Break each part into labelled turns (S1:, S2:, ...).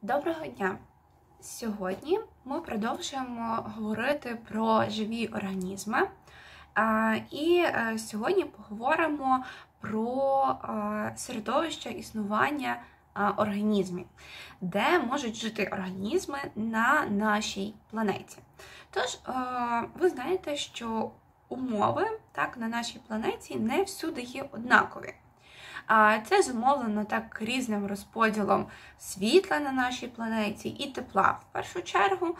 S1: Доброго дня! Сьогодні ми продовжуємо говорити про живі організми. І сьогодні поговоримо про середовище існування організмів, де можуть жити організми на нашій планеті. Тож, ви знаєте, що умови на нашій планеті не всюди є однакові. Це зумовлено так різним розподілом світла на нашій планеті і тепла в першу чергу.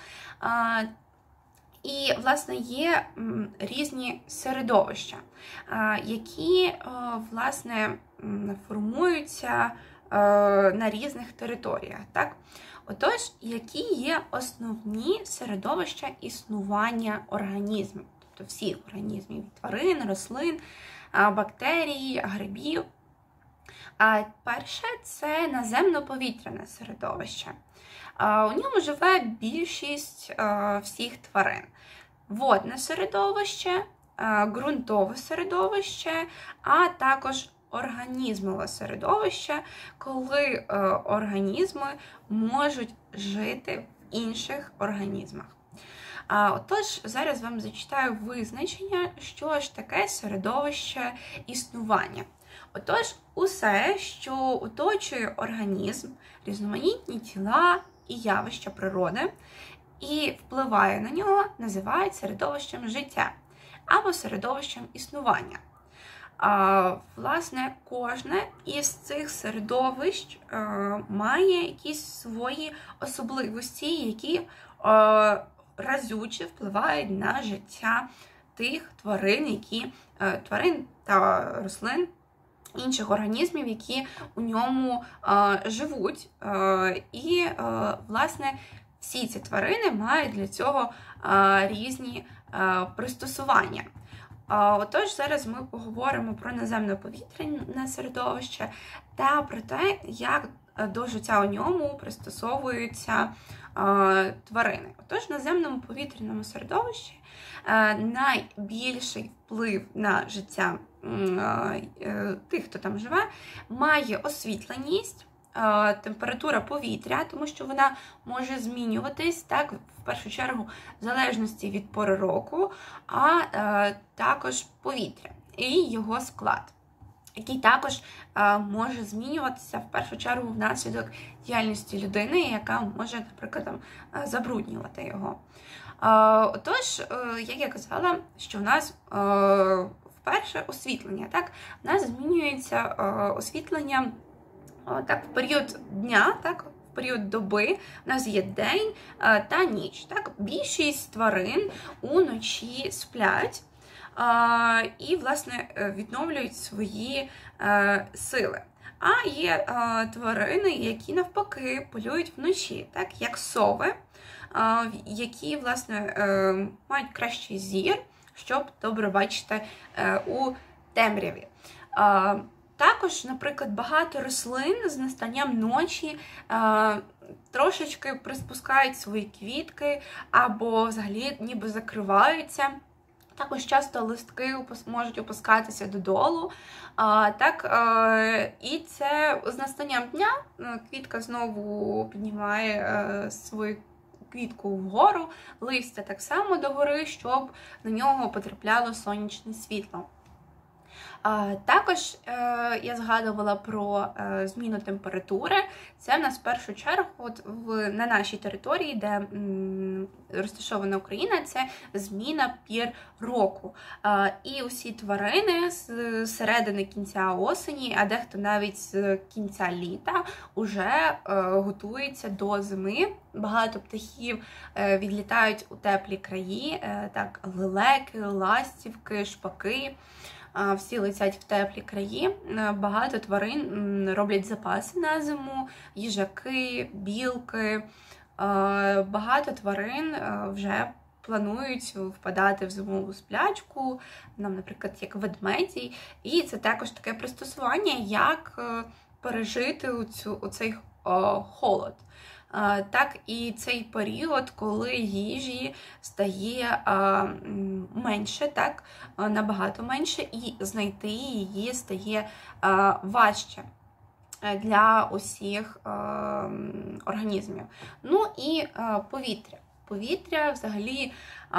S1: І, власне, є різні середовища, які, власне, формуються на різних територіях. Так? Отож, які є основні середовища існування організмів, тобто всіх організмів, тварин, рослин, бактерій, грибів. Перше – це наземно-повітряне середовище. У ньому живе більшість всіх тварин. Водне середовище, ґрунтове середовище, а також організмове середовище, коли організми можуть жити в інших організмах. Отож, зараз вам зачитаю визначення, що ж таке середовище існування. Отож, усе, що оточує організм, різноманітні тіла і явища природи, і впливає на нього, називають середовищем життя або середовищем існування. Власне, кожне із цих середовищ має якісь свої особливості, які разюче впливають на життя тих тварин та рослин, інших організмів, які у ньому живуть. І, власне, всі ці тварини мають для цього різні пристосування. Отож, зараз ми поговоримо про наземно-повітряне середовище та про те, як до життя у ньому пристосовуються тварини. Отож, в наземному повітряному середовищі найбільший вплив на життя тих, хто там живе, має освітленість, температура повітря, тому що вона може змінюватись, так, в першу чергу, в залежності від пори року, а також повітря і його склад, який також може змінюватися, в першу чергу, внаслідок діяльності людини, яка може, наприклад, забруднювати його. Отож, як я казала, що в нас вперше освітлення, так? В нас змінюється освітлення так, в період дня, так? В період доби у нас є день та ніч. Так? Більшість тварин уночі сплять і, власне, відновлюють свої сили. А є тварини, які навпаки полюють вночі, так? Як сови, які, власне, мають кращий зір, щоб добре бачити у темряві. Також, наприклад, багато рослин з настанням ночі трошечки приспускають свої квітки або взагалі ніби закриваються. Також часто листки можуть опускатися додолу. І це з настанням дня квітка знову піднімає свою квітку вгору, листя так само догори, щоб на нього потрапляло сонячне світло. Також я згадувала про зміну температури. Це в нас в першу чергу на нашій території, де розташована Україна, це зміна пір року. І усі тварини з середини кінця осені, а дехто навіть з кінця літа, вже готуються до зими. Багато птахів відлітають у теплі краї, так, лелеки, ластівки, шпаки. Всі летять в теплі краї. Багато тварин роблять запаси на зиму, їжаки, білки. Багато тварин вже планують впадати в зимову сплячку, наприклад, як ведмеді. І це також таке пристосування, як пережити оцей холод. Так і цей період, коли їжі стає менше, так, набагато менше, і знайти її стає важче. для усіх організмів. Ну і повітря. Повітря взагалі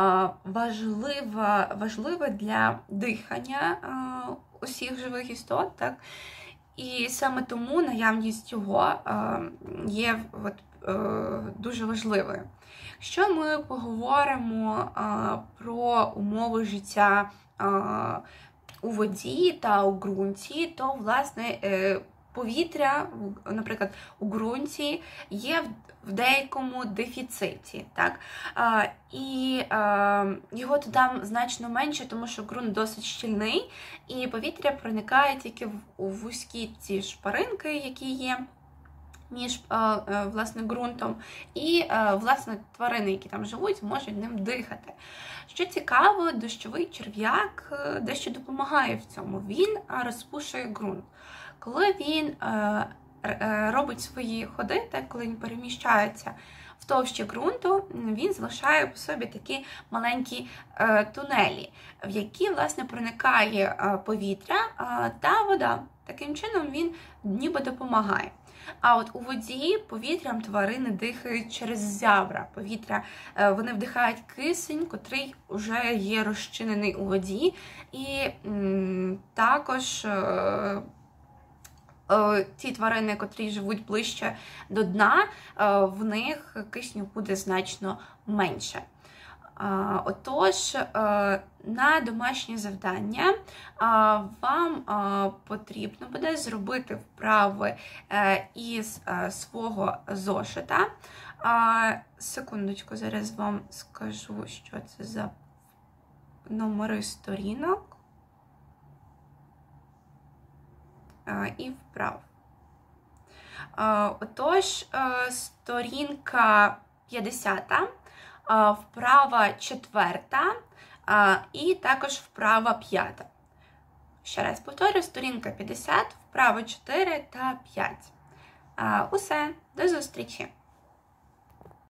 S1: важливе для дихання усіх живих істот, так? І саме тому наявність його є дуже важливою. Якщо ми поговоримо про умови життя у воді та у ґрунті, то, власне, повітря, наприклад, у ґрунті є в деякому дефіциті, так? І його туди значно менше, тому що ґрунт досить щільний, і повітря проникає тільки у вузькі ці шпаринки, які є між, власне, ґрунтом, і, власне, тварини, які там живуть, можуть ним дихати. Що цікаво, дощовий черв'як дещо допомагає в цьому. Він розпушує ґрунт. Коли він робить свої ходи, так, коли він переміщається в товщі ґрунту, він залишає по собі такі маленькі тунелі, в які, власне, проникає повітря та вода. Таким чином він ніби допомагає. А от у воді повітрям тварини дихають через зябра. Вони вдихають кисень, котрий вже є розчинений у воді, і також ті тварини, котрі живуть ближче до дна, в них кисню буде значно менше. Отож, на домашнє завдання вам потрібно буде зробити вправи із свого зошита. Секундочку, зараз вам скажу, що це за номери сторінок і вправ. Отож, сторінка 50, вправа 4 і також вправа 5. Ще раз повторю, сторінка 50, вправа 4 та 5. Усе, до зустрічі!